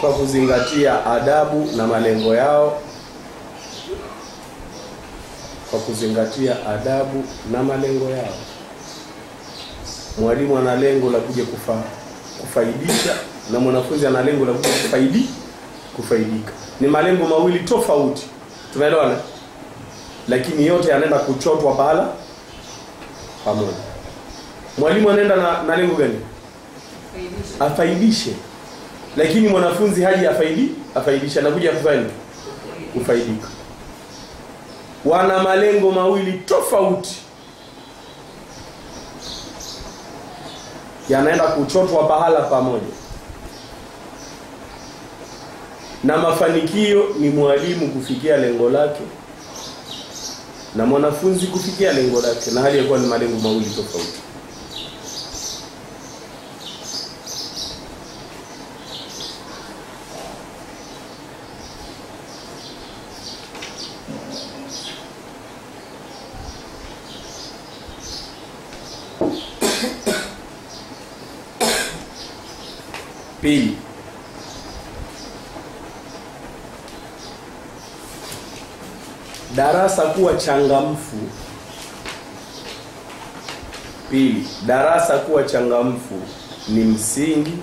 kwa kuzingatia adabu na malengo yao, kwa kuzingatia adabu na malengo yao. Mwalimu ana lengo la kuja kufaidisha na mwanafunzi ana lengo la kuja kufaidika. Ni malengo mawili tofauti. Tumeelewana? Lakini yote yanaenda kuchotwa pala pamoja. Mwalimu anaenda na lengo gani? Afaidishe. Lakini mwanafunzi haji afaidisha na kuja kufaidika. Wana malengo mawili tofauti. Yanaenda kuchotwa pahala pamoja. Na mafanikio ni mwalimu kufikia lengo lake na mwanafunzi kufikia lengo lake, na hali ya kuwa ni malengo mawili tofauti. Pili, darasa kuwa changamfu. Pili, darasa kuwa changamfu ni msingi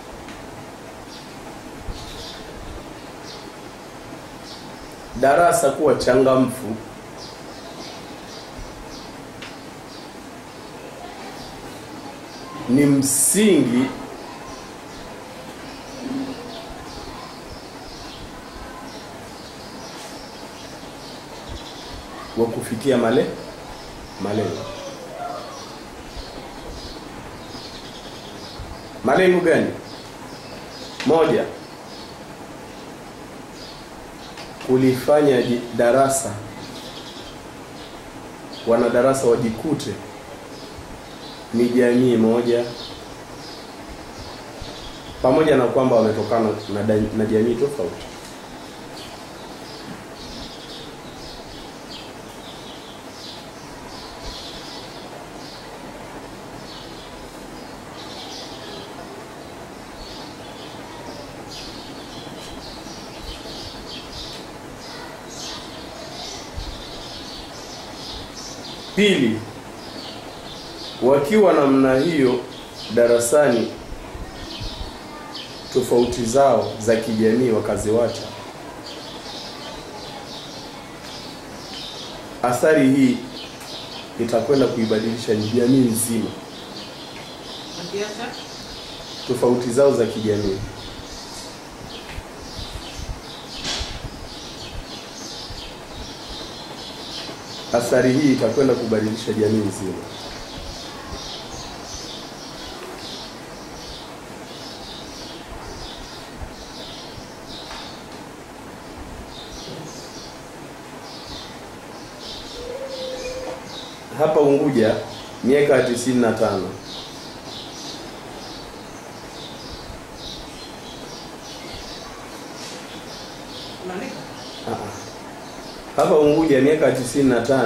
darasa kuwa changamfu ni msingi wa kufikia malengo. Malengo gani? Moja, kulifanya darasa, wanadarasa wajikute ni jamii moja, pamoja na kwamba wametokana na jamii tofauti. Pili, wakiwa namna hiyo darasani, tofauti zao za kijamii wakaziwacha, athari hii itakwenda kuibadilisha jamii nzima. Tofauti zao za kijamii, athari hii itakwenda kubadilisha jamii nzima. Hapa Unguja miaka 95, hapa Unguja miaka 95,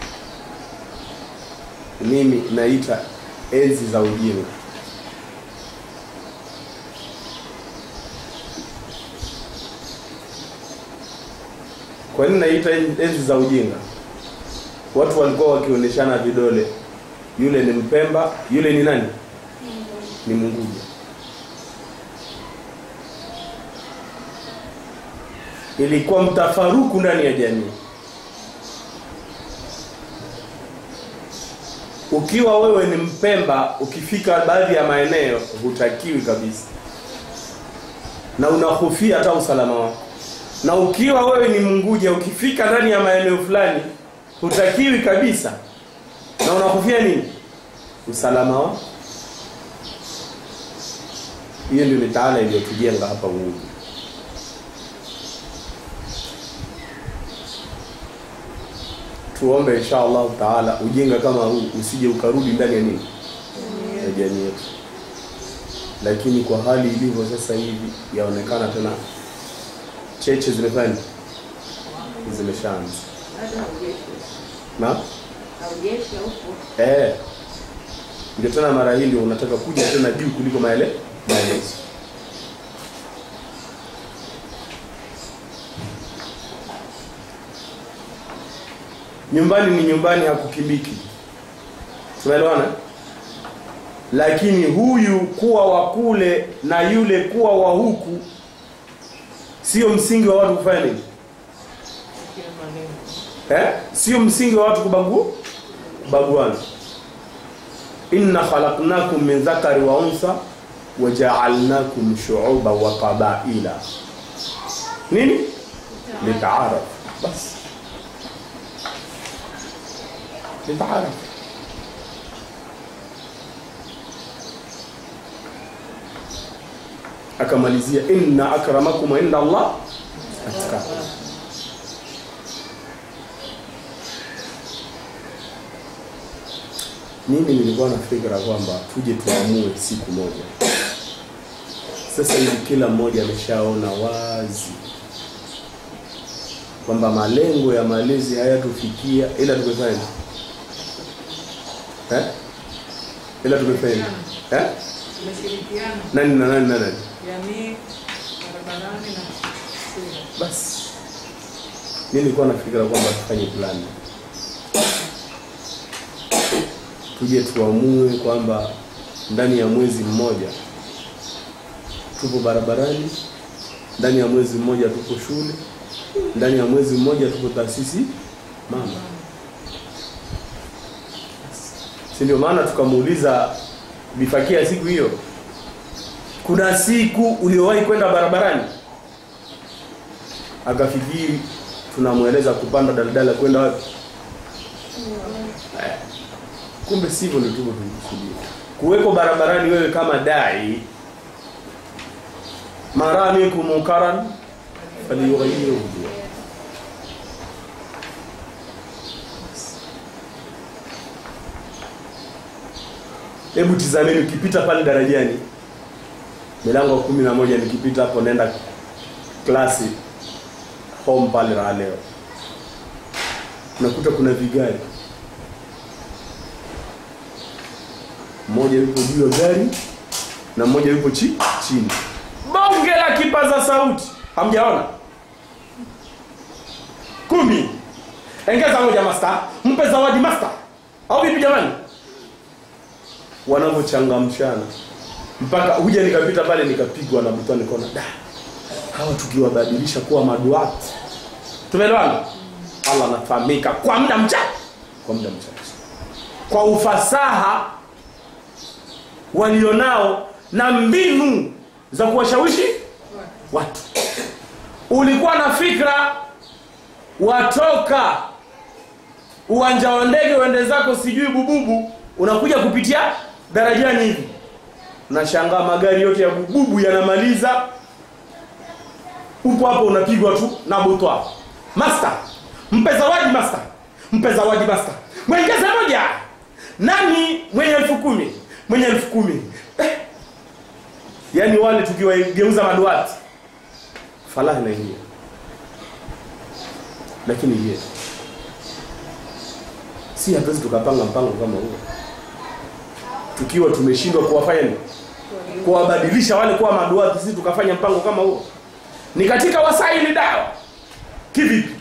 mimi naita enzi za ujinga. Kwa nini naita enzi za ujinga? Watu walikuwa wakionyeshana vidole. Yule ni Mpemba, yule ni nani? Ni Munguja. Ilikuwa mtafaruku ndani ya jamii. Ukiwa wewe ni Mpemba, ukifika baadhi ya maeneo hutakiwi kabisa, na unahofia hata usalama wako. Na ukiwa wewe ni Munguja, ukifika ndani ya maeneo fulani hutakiwi kabisa, na unahofia nini? Usalama wako. Hiyo ndio mitaala iliyotujenga hapa Unguja. Tuombe inshallah taala ujinga kama huu usije ukarudi ndani ya nini? Ya jamii yetu. Lakini kwa hali ilivyo sasa hivi yaonekana tena cheche zimefanya zimeshaanza. Na? Ndio tena mara hii ndio unataka kuja tena juu kuliko maelezo. Nyumbani ni nyumbani, hakukimbiki. Tumeelewana? Lakini huyu kuwa wa kule na yule kuwa wa huku sio msingi wa watu kufanya nini? Sio msingi wa watu kubaguana. Inna khalaqnakum min dhakari wa unsa wa ja'alnakum shu'uban wa qabaila. Nini? Litaaraf. Bas. Litaaraf. Akamalizia inna akramakum inda Allah atqakum. Mimi nilikuwa na fikra kwamba tuje tuamue siku moja. Sasa hivi kila mmoja ameshaona wazi kwamba malengo ya malezi hayatufikia ila tumefanya. Ila tumefanya. Tumeshirikiana. Nani? Jamii, barabarani na shule. Basi. Mimi nilikuwa na fikra kwamba tufanye plani. Tuje tuamue kwamba ndani ya mwezi mmoja tupo barabarani, ndani ya mwezi mmoja tupo shule, ndani ya mwezi mmoja tupo taasisi mama. Si ndio maana tukamuuliza Bifakia siku hiyo, kuna siku uliowahi kwenda barabarani? Akafikiri tunamueleza kupanda daladala kwenda wapi? Kumbe sivyo ndio tuko tunikusudia. Kuweko barabarani wewe kama dai, marami kumukaran faliyughayyirhu. Hebu tizameni ukipita pale darajani, milango 11 nikipita hapo naenda klasi home pale leo. Unakuta kuna vigari. Mmoja yupo juu ya gari na mmoja yupo chini. Bonge la kipaza sauti. Hamjaona? 10. Ongeza moja master. Mpe zawadi master. Au vipi jamani? Wanavochangamshana. Mpaka huja nikapita pale nikapigwa na butani kona. Hawa tukiwabadilisha kuwa maduati. Tumeelewana? Allah anafahamika kwa muda mchache. Kwa ufasaha walionao na mbinu za kuwashawishi watu. Ulikuwa na fikra watoka uwanja wa ndege uende zako sijui Bububu, unakuja kupitia darajani hivi. Unashangaa magari yote ya Bububu yanamaliza. Upo hapo unapigwa tu na butwa. Master, mpe zawadi master. Mwongeze moja. Nani mwenye 10,000? Mwenye 10,000. Yaani wale tukiwageuza maduati, falahi inaingia. Lakini yeye si hatuwezi tukapanga mpango kama huo tukiwa tumeshindwa kuwafanya nini? Kuwabadilisha wale kuwa maduati, sisi tukafanya mpango kama huo. Ni katika wasaili dawa. Kivipi?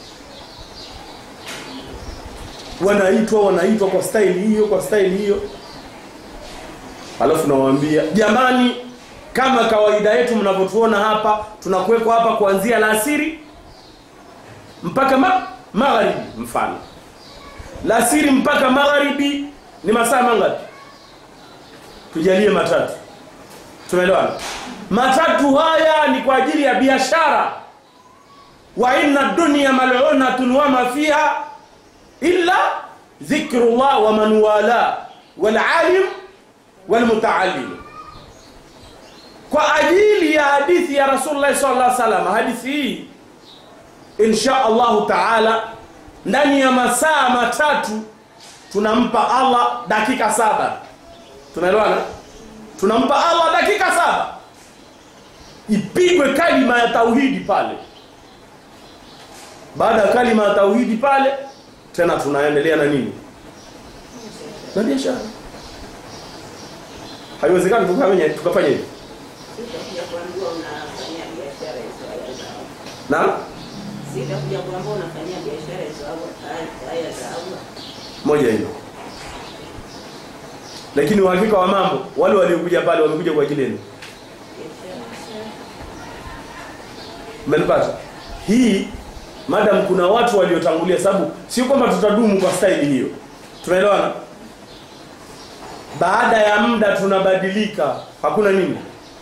Wanaitwa kwa staili hiyo. Alafu nawaambia, jamani, kama kawaida yetu mnavyotuona hapa, tunakuwekwa hapa kuanzia alasiri mpaka magharibi mfano. Alasiri mpaka magharibi ni masaa mangapi? Tujalie 3. Tumeelewana? 3 haya ni kwa ajili ya biashara. Wa inna dunya mal'unatun wa ma fiha illa dhikrullah wa man wala wal alim wal mutaallim. Kwa ajili ya hadithi ya Rasulullah sallallahu alaihi wasallam, hadithi hii insha Allah taala ndani ya masaa 3 tunampa Allah dakika 7. Tunaelewana? Tunampa Allah dakika 7. Ipigwe kalima ya tauhidi pale. Baada ya kalima ya tauhidi pale, tena tunaendelea na nini? Na biashara. Haiwezekani tukafanya hivi. Na Sita kuja kwamba unafanyia biashara hizo au haya za au. Moja hilo. Lakini uhakika wa mambo, wale waliokuja pale wamekuja kwa ajili yenu. Mmenipata? Hii madam kuna watu waliotangulia, sababu sio kwamba tutadumu kwa staili hiyo. Tunaelewana? Baada ya muda tunabadilika. Hakuna nini?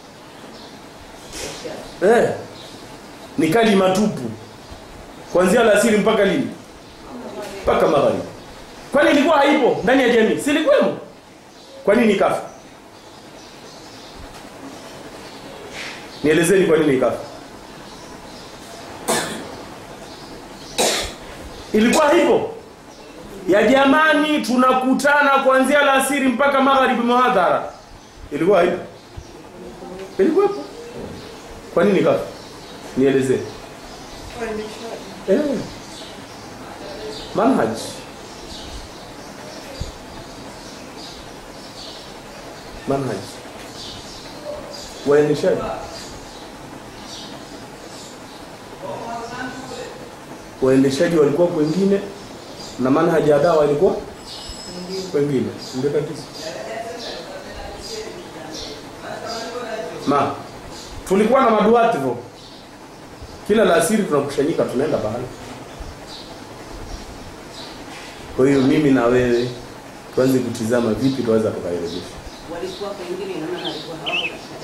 Ni kalima tupu. Kuanzia alasiri mpaka lini? Mpaka magharibi. Kwani ilikuwa haipo ndani ya jamii? Si ilikuwemo? Kwa nini ikafa? Nielezeni kwa nini ikafa. Ilikuwa haipo. Ya jamani tunakutana kuanzia alasiri mpaka magharibi muhadhara. Ilikuwa haipo. Ilikuwa. Kwa nini ikafa? Nielezeni. Manhaj. Manhaj. Waendeshaji. Waendeshaji walikuwa wengine na manhaji ya dawa ilikuwa wengine. Ndio tatizo. Tulikuwa na maduati hivyo. Kila alasiri tunakushanyika tunaenda bahari. Kwa hiyo mimi na wewe tuanze kutizama vipi tunaweza tukairejesha. Walikuwa wengine na maana walikuwa hawako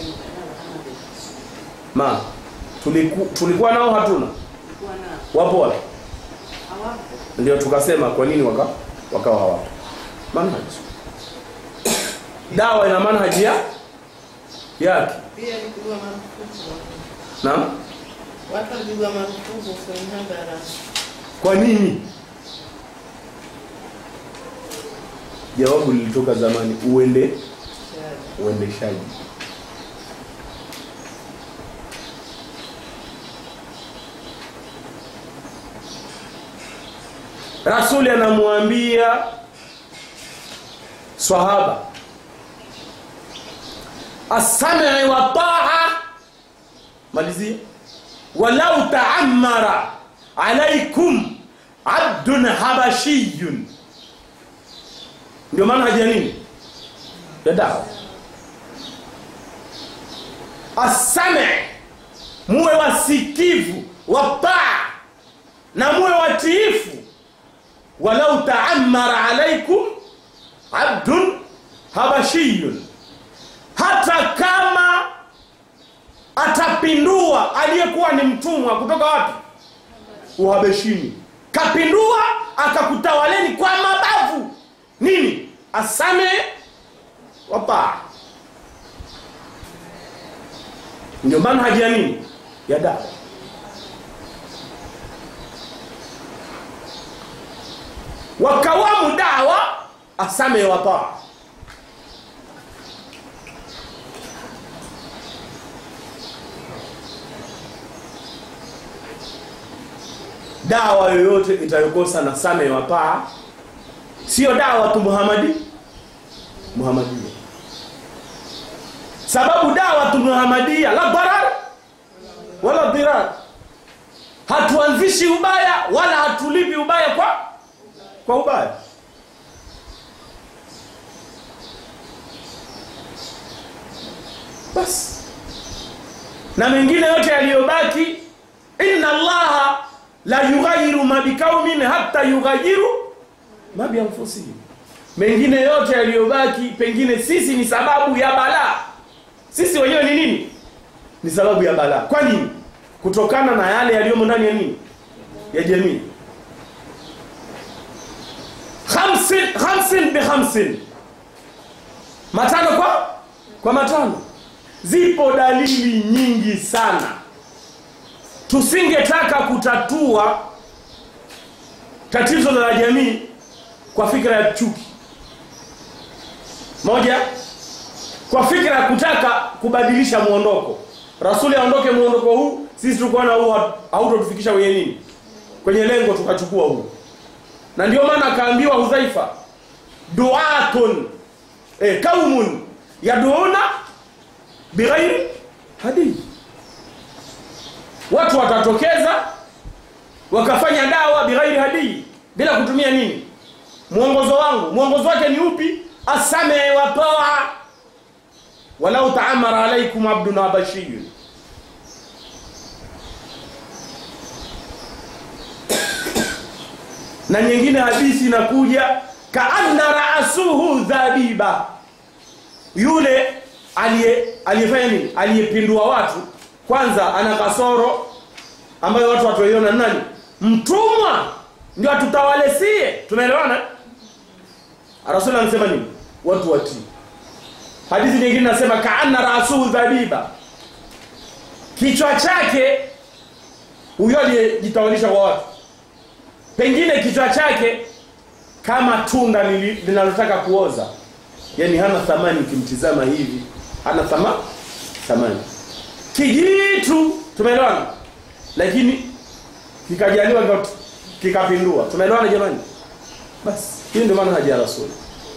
katika tulikuwa nao hatuna. Tulikuwa nao. Wapo wapi? Hawapo. Ndio tukasema kwa nini wakawa hawapo. Manhaj. Dawa ina manhaji yake. Pia ilikuwa marufuku. Naam? Watu walipigwa marufuku kwenye hadhara. Kwa nini? Jawabu lilitoka zamani, uendeshaji. Rasuli anamwambia sahaba, as-sam'i wa ta'a, malizia, walau ta'ammara alaykum 'abdun habashiyyun. Ndio maana haja nini? Ya dawa. As-sam'i, muwe wasikivu, wa ta'a, na muwe watiifu. Walau ta'ammara alaykum 'abdun habashiyyun, hata kama atapindua aliyekuwa ni mtumwa kutoka wapi? Uhabeshini. Kapindua akakutawaleni kwa mabavu. Nini? Asame wapa. Ndio maana haja nini? Ya dawa. Wakawamu dawa asame wapa. Dawa yoyote itayokosa na same wapa sio dawa tu Muhammadia. Sababu dawa tu Muhammadia la darar wala dirar. Hatuanzishi ubaya wala hatulipi ubaya kwa ubaya. Bas. Na mengine yote yaliyobaki, inna Allaha la yughayyiru ma biqaumin hatta yughayyiru ma bi anfusihim. Mengine yote yaliyobaki pengine sisi ni sababu ya balaa. Sisi wenyewe ni nini? Ni sababu ya balaa. Kwa nini? Kutokana na yale yaliyomo ndani ya nini? Ya jamii. 50 bi 50. Matano kwa matano. Zipo dalili nyingi sana. Tusingetaka kutatua tatizo la jamii kwa fikra ya chuki. Moja, kwa fikra ya kutaka kubadilisha muondoko. Rasuli aondoke muondoko huu, sisi tulikuwa na huu hautotufikisha kwenye nini? Kwenye lengo tukachukua huu. Na ndio maana akaambiwa Hudhaifa, du'atun kaumun yad'una bighairi hadi. Watu watatokeza wakafanya dawa bighairi hadi, bila kutumia nini? Mwongozo wangu. Mwongozo wake ni upi? Asame wa taa. Walau ta'amara alaykum abdun abashiyun. Na nyingine hadithi inakuja kaanna ra'suhu dhabiba, yule aliyefanya nini? Aliyepindua watu, kwanza ana kasoro ambayo watu watoiona nani? Mtumwa ndio atutawalesie. Tumeelewana? Rasul anasema nini? Watu watii. Hadithi nyingine nasema kaanna ra'suhu dhabiba, kichwa chake, huyo aliyejitawalisha kwa watu, pengine kichwa chake kama tunda linalotaka kuoza, yani hana thamani. Ukimtizama hivi hana thamani, kijitu. Tumeelewana? Lakini kikajaliwa kikapindua. Tumeelewana jamani? Basi hiyo ndio maana haja ya Rasul,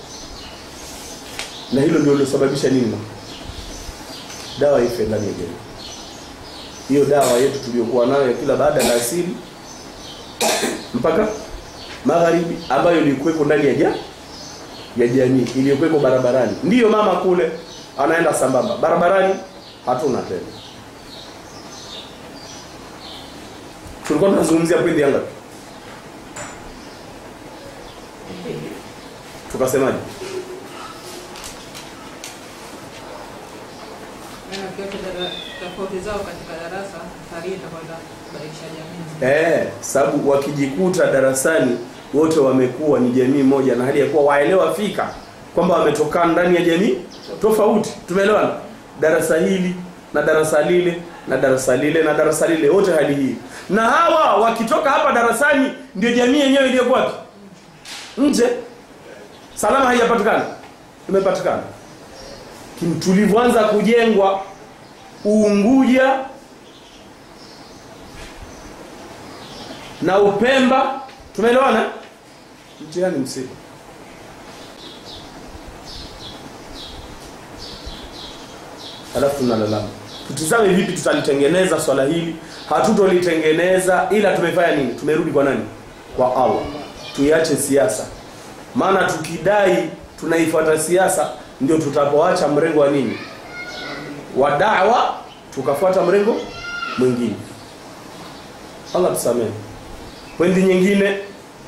na hilo ndio lilosababisha nini? Dawa ife ndani ya jamii. Hiyo dawa yetu tuliyokuwa nayo kila baada ya asili mpaka magharibi, ambayo ilikuwepo ndani ya jamii, iliyokuwepo barabarani. Ndiyo mama kule anaenda sambamba, barabarani hatuna tena. Tulikuwa tunazungumzia pindi yanga, tukasemaje? Tofauti zao katika darasa tarita kwenda kubadilisha jamii. Sababu wakijikuta darasani wote wamekuwa ni jamii moja, na hali ya kuwa waelewa fika kwamba wametoka ndani ya jamii tofauti. Tumeelewana? Darasa hili na darasa lile na darasa lile na darasa lile, wote hali hii. Na hawa wakitoka hapa darasani ndio jamii yenyewe iliyokuwa nje. Salama haijapatikana, imepatikana. Tulivyoanza kujengwa Unguja na Upemba, tumeelewana? Mtihani msiba. Alafu tunalalama. Tutizame vipi tutalitengeneza swala hili. Hatutolitengeneza ila tumefanya nini? Tumerudi kwa nani? Kwa Allah. Tuiache siasa. Maana tukidai tunaifuata siasa ndio tutapoacha mrengo wa nini? Wa da'wa, tukafuata mrengo mwingine. Allah tusamehe. Pointi nyingine,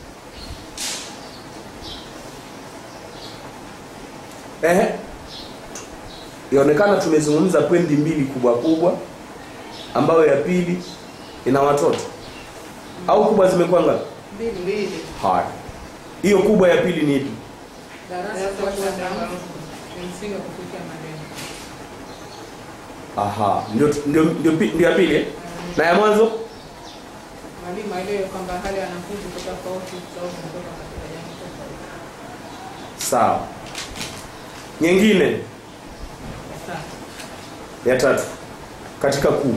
yaonekana tumezungumza pointi mbili kubwa, ambayo ya pili ina watoto. Au kubwa zimekuwa ngapi? Mbili. Haya. Hiyo kubwa ya pili ni ipi? Darasa kwa msingi kufikia malengo. Aha, ndio ya pili. Na ya mwanzo? Mwalimu aelewe kwamba hali ya wanafunzi tofauti kutoka katika jamii tofauti. Sawa. Nyingine? Ya tatu. Katika kuu.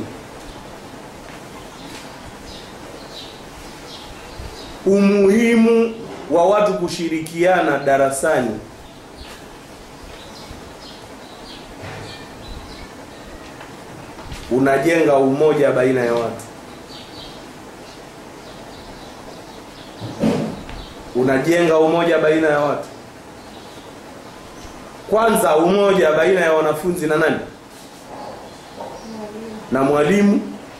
Umuhimu wa watu kushirikiana darasani. Unajenga umoja baina ya watu. Unajenga umoja baina ya watu. Kwanza umoja baina ya wanafunzi na nani? Na mwalimu.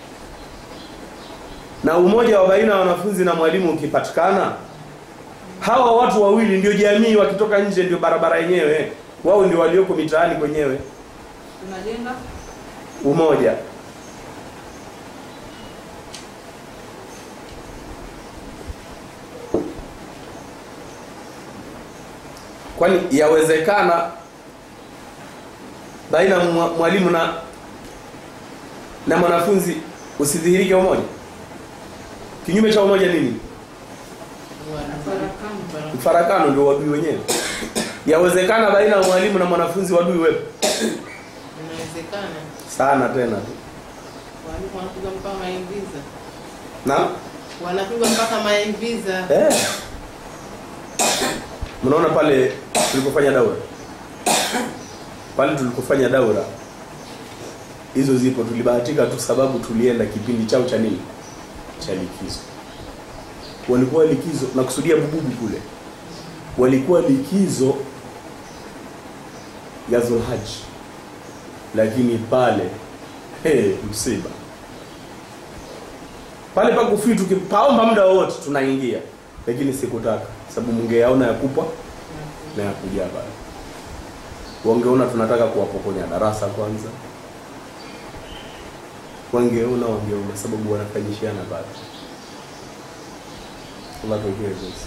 Na umoja wa baina ya wanafunzi na mwalimu ukipatikana, hawa watu wawili ndio jamii, wakitoka nje ndio barabara yenyewe. Wao ndio walioko mitaani kwenyewe. Tunajenga umoja. Kwani yawezekana baina mwalimu na mwanafunzi usidhihirike umoja? Kinyume cha umoja nini? Mfarakano ndio wadui wenyewe. Yawezekana baina ya mwalimu na mwanafunzi wadui wepo? Inawezekana. Sana tena tu. Walimu wanapiga mpaka maimbiza. Na? Wanapiga mpaka maimbiza. Mnaona pale tulikofanya daura? Pale tulikofanya daura, hizo zipo, tulibahatika tu sababu tulienda kipindi chao cha nini? Cha likizo. walikuwa likizo, na kusudia Bububu kule, walikuwa likizo ya Dhulhajj, lakini pale msiba pale pa kufi, tukipaomba muda wote tunaingia, lakini sikutaka sababu mungeyaona yakupwa na yakuja pale. Wangeona tunataka kuwapokonya darasa kwanza, wangeona sababu wanafanyishiana pale. Allah tuwekee sisi.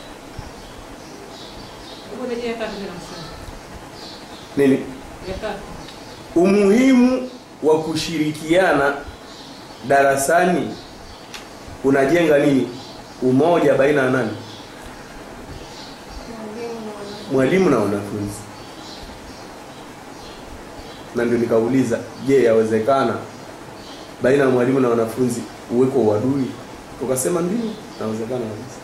Nini? Umuhimu wa kushirikiana darasani unajenga nini? Umoja baina ya nani? Mwalimu na wanafunzi. Na ndio nikauliza, je, yawezekana baina ya mwalimu na wanafunzi uweko uadui? Tukasema ndio, inawezekana kabisa.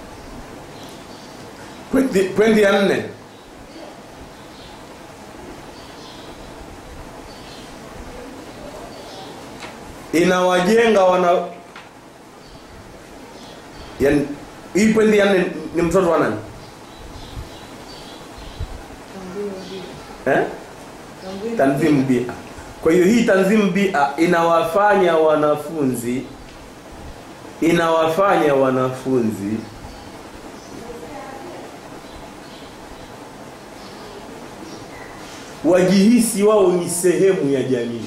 Pointi ya 4. Inawajenga yani, hii pointi ya 4 ni mtoto wa nani? Tanzim bia. Kwa hiyo hii tanzim bia inawafanya wanafunzi wajihisi wao ni sehemu ya jamii.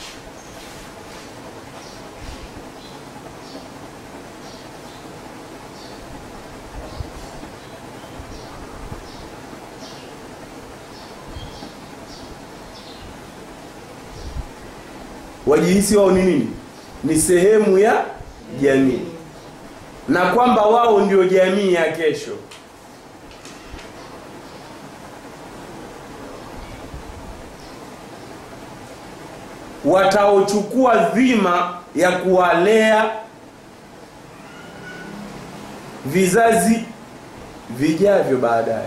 Wajihisi wao ni nini? Ni sehemu ya jamii, na kwamba wao ndio jamii ya kesho. Wataochukua dhima ya kuwalea vizazi vijavyo baadaye.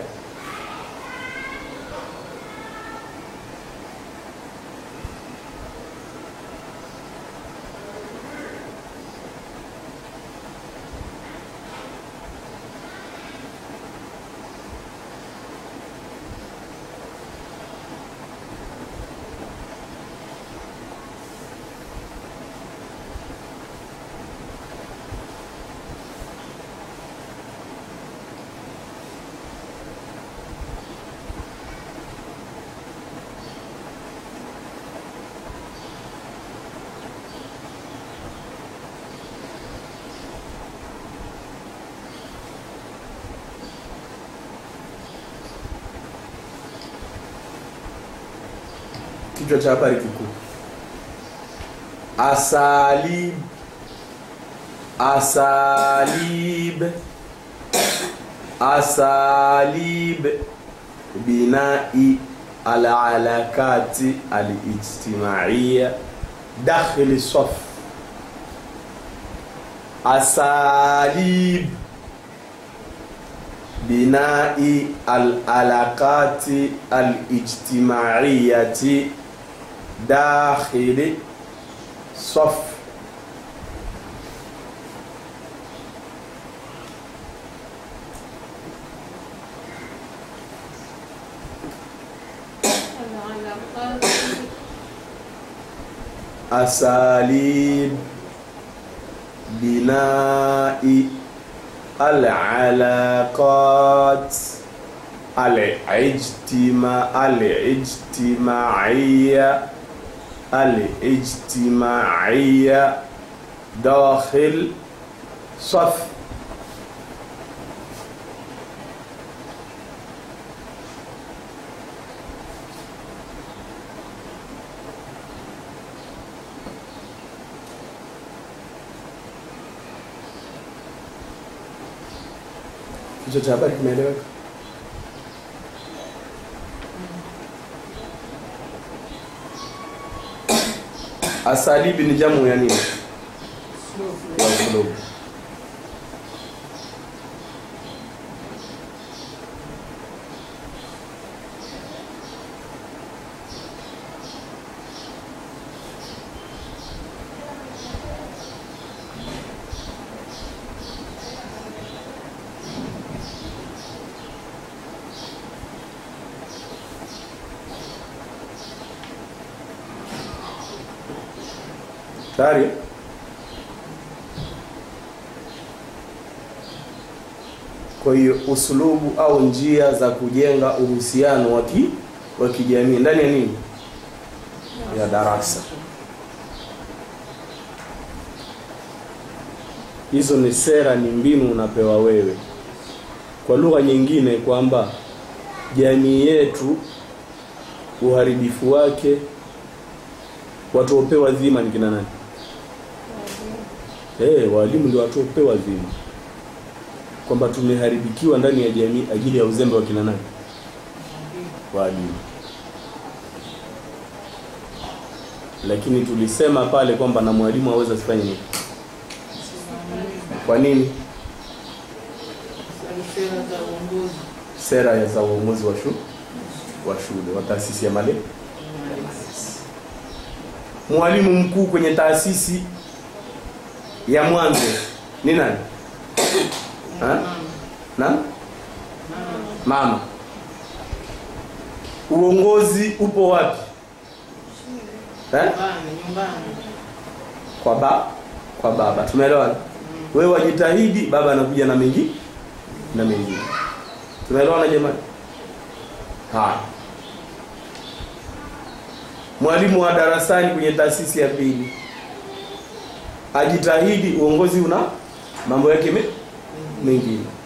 Kichwa cha habari kikuu: asalib binai al-alaqati al-ijtimaiya dakhil saf. Asalib binai al-alaqati al-ijtimaiyati dakhil saf. Asalib binai al-alaqat al-ijtimaiya dakhil saf. Kichwa cha habari kimeeleweka? Asalibi ni jamu ya nini? Ya uslub. Tayari? Kwa hiyo usulubu au njia za kujenga uhusiano wa kijamii ndani ya nini? Ya darasa. Hizo ni sera, ni mbinu unapewa wewe. Kwa lugha nyingine kwamba jamii yetu uharibifu wake watu wapewa dhima ni kina nani? Walimu ndio watu wapewa dhima. Kwamba tumeharibikiwa ndani ya jamii ajili ya uzembe wa kina nani? Walimu. Lakini tulisema pale kwamba na mwalimu hawezi asifanye nini? Kwa nini? Sera za uongozi wa shule, wa taasisi ya malezi. Mwalimu mkuu kwenye taasisi ya mwanzo ni nani? Mama. Uongozi upo wapi? Nyumbani. Kwa baba. Tumeelewana? Wewe wajitahidi, baba anakuja na mengi na mengine. Tumeelewana jamani? Mwalimu wa darasani kwenye taasisi ya pili ajitahidi, uongozi una mambo yake mengine.